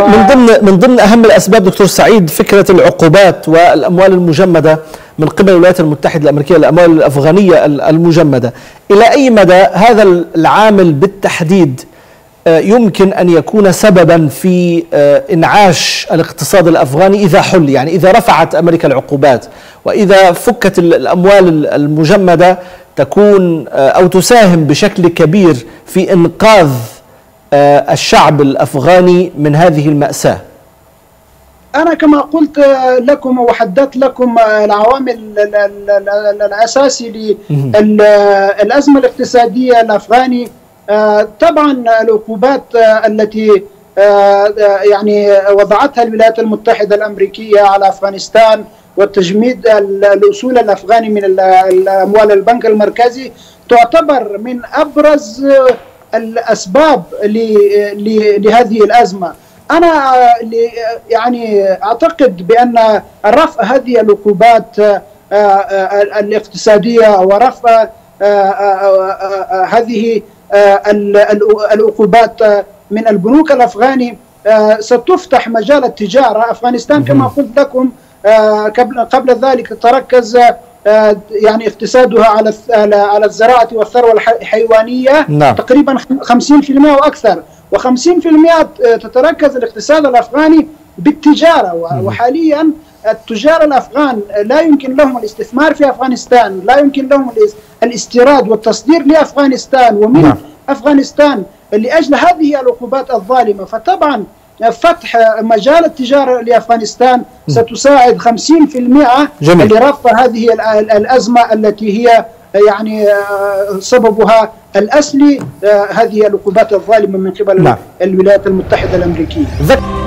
من ضمن أهم الأسباب دكتور سعيد فكرة العقوبات والأموال المجمدة من قبل الولايات المتحدة الأمريكية، الأموال الأفغانية المجمدة. إلى أي مدى هذا العامل بالتحديد يمكن أن يكون سببا في إنعاش الاقتصاد الأفغاني إذا حل، يعني إذا رفعت أمريكا العقوبات وإذا فكت الأموال المجمدة تكون أو تساهم بشكل كبير في إنقاذ الشعب الأفغاني من هذه المأساة؟ أنا كما قلت لكم وحددت لكم العوامل الأساسي للأزمة الاقتصادية الأفغاني. طبعا العقوبات التي يعني وضعتها الولايات المتحدة الأمريكية على أفغانستان والتجميد الأصول الأفغاني من الأموال البنك المركزي تعتبر من أبرز الأسباب لهذه الأزمة. أنا يعني أعتقد بأن رفع هذه العقوبات الاقتصادية ورفع هذه العقوبات من البنوك الأفغاني ستفتح مجال التجارة. أفغانستان كما قلت لكم قبل ذلك تركز يعني اقتصادها على الزراعة والثروة الحيوانية تقريبا 50% وأكثر، و50% تتركز الاقتصاد الأفغاني بالتجارة. وحاليا التجار الأفغان لا يمكن لهم الاستثمار في أفغانستان، لا يمكن لهم الاستيراد والتصدير لأفغانستان ومن أفغانستان لأجل هذه العقوبات الظالمة. فطبعا فتح مجال التجارة لأفغانستان ستساعد 50% لرفع هذه الأزمة التي هي يعني سببها الأصلي هذه العقوبات الظالمة من قبل الولايات المتحدة الأمريكية.